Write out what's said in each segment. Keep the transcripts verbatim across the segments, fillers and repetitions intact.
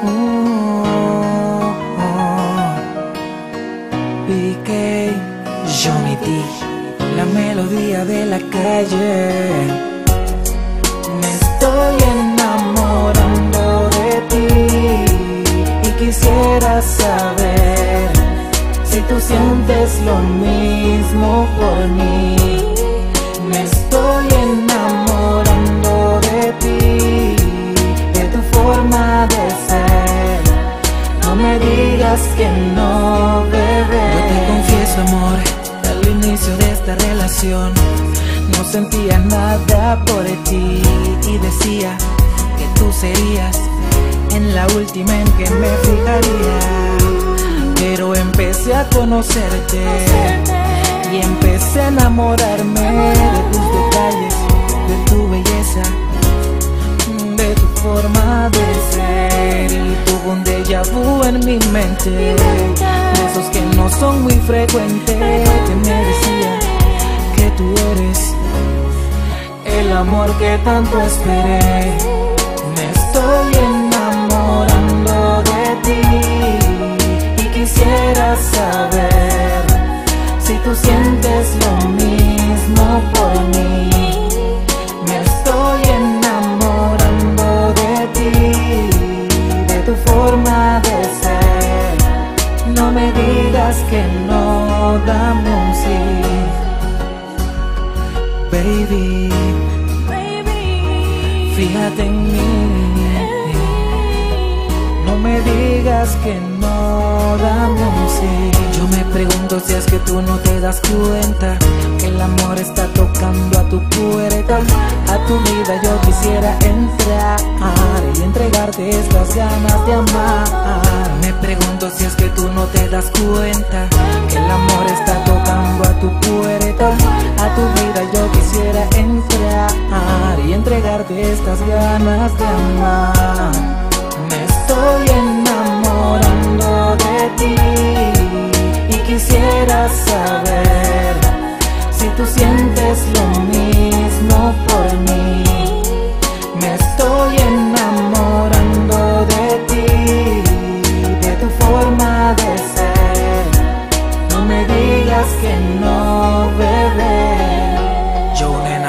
oh, oh. P K, Johnny D, la melodía de la calle. Me estoy enamorando de ti y quisiera saber si tú sientes lo mismo por mí. Me estoy enamorando de ti, de tu forma de ser. No me digas que no, bebé. Yo te confieso, amor, al inicio de esta relación no sentía nada por ti y decía que tú serías en la última en que me fijaría. Pero empecé a conocerte y empecé a enamorarme de tus detalles, de tu belleza, de tu forma de ser. Y tuve un déjà vu en mi mente, de esos que no son muy frecuentes, que me decía que tú eres el amor que tanto esperé. Me estoy enamorando de ti y quisiera saber si tú sientes lo mismo por mí. Me estoy enamorando de ti, de tu forma de ser. No me digas que no, dame un sí. Baby, fíjate en mí. No me digas que no, dame un sí. Yo me pregunto si es que tú no te das cuenta que el amor está tocando a tu puerta. A tu vida yo quisiera entrar y entregarte estas ganas de amar. Me pregunto si es que tú no te das cuenta que el amor está tocando a tu puerta. A tu vida yo quisiera entrar y entregarte estas ganas de amar. Me estoy enamorando de ti y quisiera saber si tú sientes lo mismo por mí. Me estoy enamorando de ti, de tu forma de ser. No me digas que no, bebé. Yo, nena,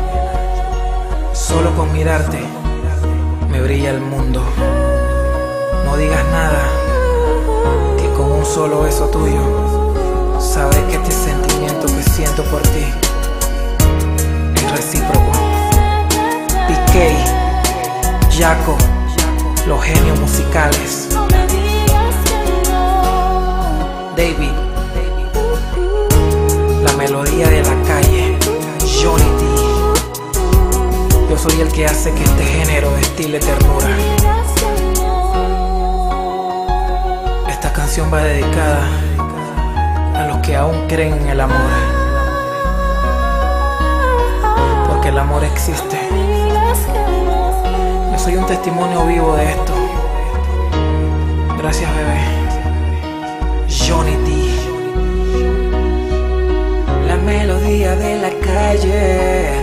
solo con mirarte me brilla el mundo. No digas nada, que con un solo beso tuyo sabré que este sentimiento que siento por ti es recíproco. P K, Jaco, los genios musicales. David, la melodía de la calle. Johnny D, yo soy el que hace que este género destile ternura. Esta canción va dedicada a los que aún creen en el amor, porque el amor existe. Yo soy un testimonio vivo de esto. Gracias, bebé. Johnny D, la melodía de la calle.